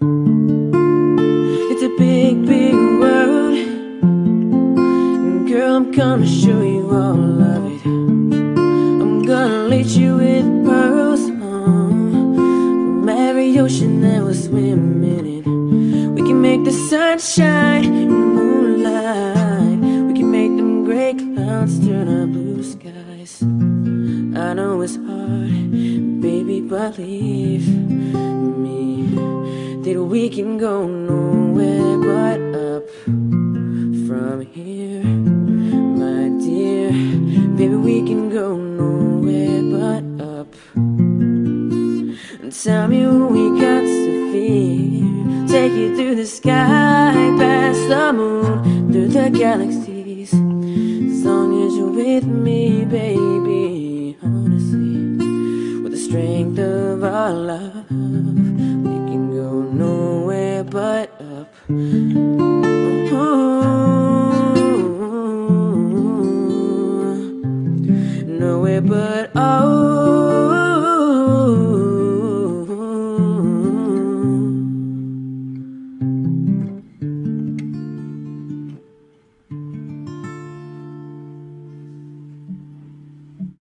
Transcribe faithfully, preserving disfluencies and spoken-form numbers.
It's a big, big world, and girl, I'm gonna show you all of it. I'm gonna lead you with pearls, uh, from every ocean that we'll swim in it. We can make the sun shine in moonlight. We can make them gray clouds turn our blue skies. I know it's hard, baby, believe me, that we can go nowhere but up from here, my dear. Baby, we can go nowhere but up. And tell me what we got to fear. Take you through the sky, past the moon, through the galaxies. As long as you're with me, baby, honestly, with the strength of our love, we can go nowhere but up.